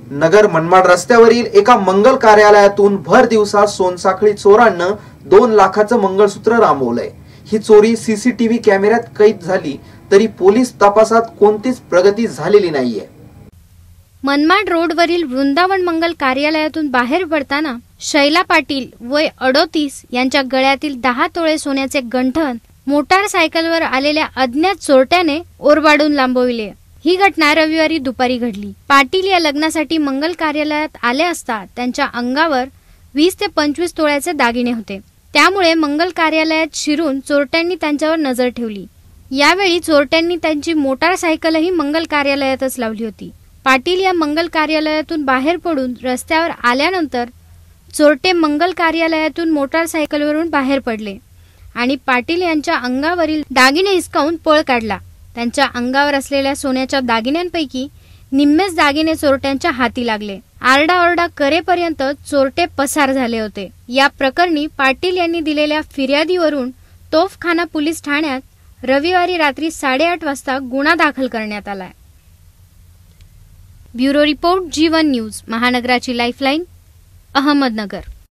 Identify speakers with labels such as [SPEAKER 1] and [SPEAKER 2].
[SPEAKER 1] नगर मनमाड रस्त्यावरील एका मंगल कार्यालयातून भर दिवसा सोनसाखळी चोरांना 2 लाखाचं मंगळसूत्र रांबवलंय। ही चोरी सीसीटीव्ही कॅमेऱ्यात कैद झाली तरी पोलीस तपासात कोणतीच प्रगती झालेली नाहीये।
[SPEAKER 2] मनमाड रोडवरील वृंदावन मंगल कार्यालयातून बाहेर पडताना शैला पाटील वय 38 यांच्या गळ्यातील 10 तोळे सोन्याचे गंठण मोटारसायकलवर आलेल्या अज्ञात चोरट्याने ओरबाडून लांबविले। ही घटना रविवारी दुपारी घडली। पाटील या लग्नासाठी मंगल कार्यालयात आले असता त्यांच्या अंगावर 20 ते 25 तोळ्याचे दागिने होते। त्यामुळे मंगल कार्यालयात शिरून चोरट्यांनी त्यांच्यावर नजर ठेवली। यावेळी चोरट्यांनी त्यांची मोटारसायकलही मंगल कार्यालयातच लावली होती। पाटील या मंगल कार्यालयातून बाहेर पडून रस्त्यावर आल्यानंतर चोरटे मंगल कार्यालयातून मोटारसायकलवरून बाहेर पडले आणि पाटील यांच्या अंगावरील दागिने हिसकावून पळ काढला। त्यांच्या अंगावर असलेल्या सोन्याच्या दागिन्यांपैकी निम्मेच दागिने चोरट्यांच्या हाती लागले। आरडाओरडा करेपर्यंत चोरटे पसार झाले होते। या प्रकरणी पाटील यांनी दिलेल्या फिर्यादीवरून तोफखाना पोलीस ठाण्यात रविवारी रात्री 8:30 वाजता गुन्हा दाखल करण्यात आलाय। ब्युरो रिपोर्ट, जीवन न्यूज, महानगराची लाईफलाईन, अहमदनगर।